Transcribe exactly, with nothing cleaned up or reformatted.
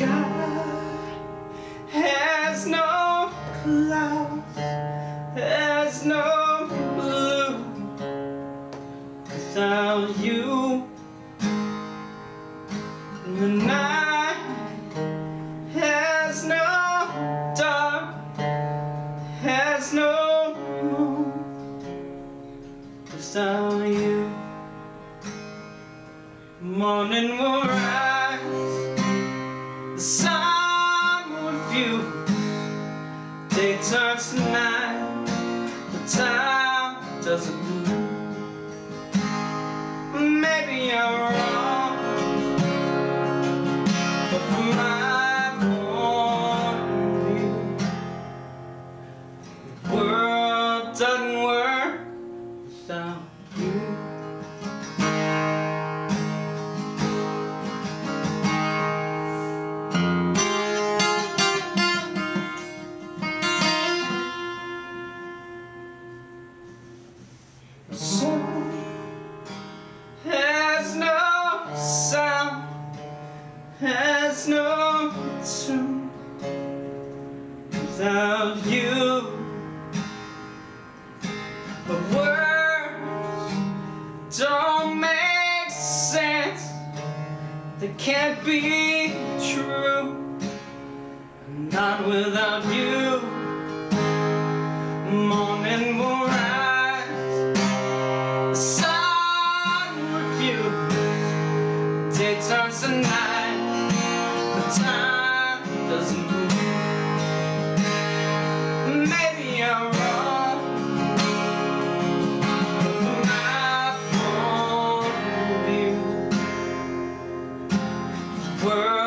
sky has no clouds, has no blue without you. And the night has no dark, has no moon without you. Morning will rise, the sun will view, day turns to night, the time doesn't move. Maybe I'm wrong, but from my point of view, the world doesn't work without you. The song has no sound, has no tune without you. But words don't make sense, they can't be true, not without you. Morning will rise, the sun refuse, day turns to night, the time doesn't move. Maybe I'm wrong, but from my point of view, the world